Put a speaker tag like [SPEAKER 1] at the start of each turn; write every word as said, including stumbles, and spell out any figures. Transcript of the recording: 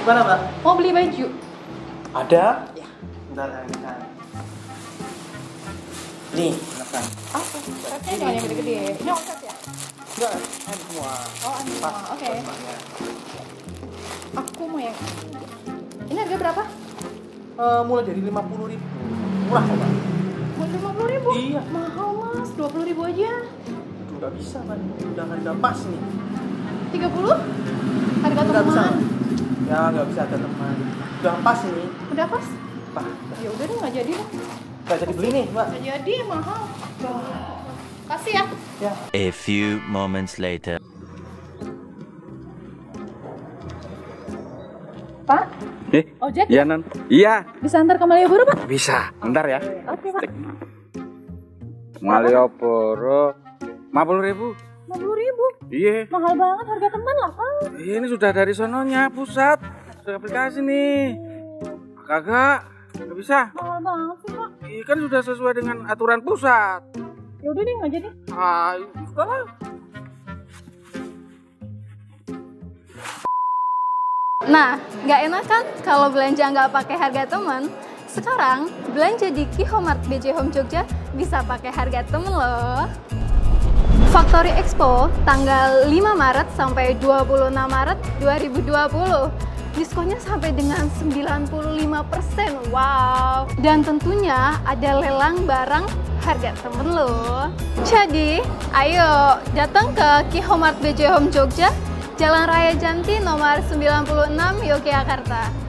[SPEAKER 1] Gimana, Mbak?
[SPEAKER 2] Mau beli baju?
[SPEAKER 1] Ada?
[SPEAKER 2] Ya.
[SPEAKER 1] Bentar, ambilkan. Nih, makan.
[SPEAKER 2] Apa? Beratnya jangan yang gede-gede. Ini omset ya?
[SPEAKER 1] Enggak, ada semua.
[SPEAKER 2] Oh, ada semua.
[SPEAKER 1] Pas,
[SPEAKER 2] Oke.
[SPEAKER 1] pas Mbaknya.
[SPEAKER 2] Aku mau yang ini harga berapa?
[SPEAKER 1] Eh, mulai dari lima puluh ribu. Murah kok, Mbak.
[SPEAKER 2] Mau lima puluh ribu?
[SPEAKER 1] Iya.
[SPEAKER 2] Mahal mas, dua puluh ribu aja.
[SPEAKER 1] Aduh, nggak bisa, Mbak. Udah harga pas nih.
[SPEAKER 2] Tiga puluh? Harga
[SPEAKER 1] Nggak bisa.
[SPEAKER 2] teman.
[SPEAKER 1] Ya, nggak bisa ada teman. Udah pas ini.
[SPEAKER 2] Udah pas?
[SPEAKER 1] Pak,
[SPEAKER 2] Ya udah deh, nggak jadi deh.
[SPEAKER 1] nggak jadi beli nih, Mbak.
[SPEAKER 2] Nggak jadi, mahal. Kasih ya.
[SPEAKER 1] Ya.
[SPEAKER 3] A few moments later.
[SPEAKER 2] Pak,
[SPEAKER 4] Eh,
[SPEAKER 2] ojek
[SPEAKER 4] iya non. Iya,
[SPEAKER 2] bisa antar ke Malioboro Pak?
[SPEAKER 4] bisa. Bentar ya.
[SPEAKER 2] Oke Pak.
[SPEAKER 4] Malioboro, lima puluh ribu.
[SPEAKER 2] Lima puluh ribu?
[SPEAKER 4] Iya.
[SPEAKER 2] Mahal banget harga teman lah Pak.
[SPEAKER 4] Ini sudah dari sononya pusat. Sudah aplikasi nih. Kagak, nggak bisa.
[SPEAKER 2] Mahal banget sih Pak.
[SPEAKER 4] Iya kan sudah sesuai dengan aturan pusat.
[SPEAKER 2] Ya udah deh, nggak jadi.
[SPEAKER 4] Ah, sudah lah.
[SPEAKER 5] Nah, nggak enak kan kalau belanja nggak pakai harga teman? Sekarang, belanja di Qihomart B J Home Jogja bisa pakai harga temen loh. Factory Expo tanggal lima Maret sampai dua puluh enam Maret dua ribu dua puluh. Diskonnya sampai dengan sembilan puluh lima persen. Wow. Dan tentunya ada lelang barang harga temen loh. Jadi, ayo datang ke Qihomart B J Home Jogja, Jalan Raya Janti nomor sembilan puluh enam Yogyakarta.